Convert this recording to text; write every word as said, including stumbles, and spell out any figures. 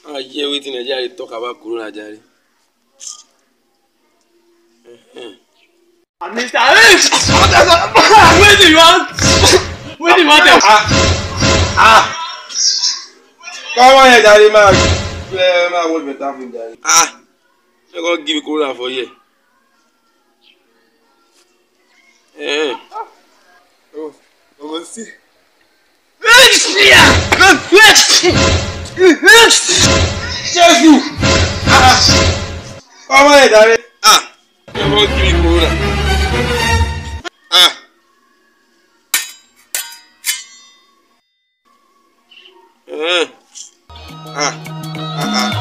I hear waiting a Jerry talk about Corona Jerry. Mister Alex! Where do you want? Where do you want them? Ah! Ah! Come on here, Daddy, man. I want better from Daddy. Ah! You're going to give me Corona for you. Eh. Oh, we'll see. Just you! Ah! Come on here, Daddy. Ah! You're going to give me Corona. Ah! Eh. Ah! Ah! Ah!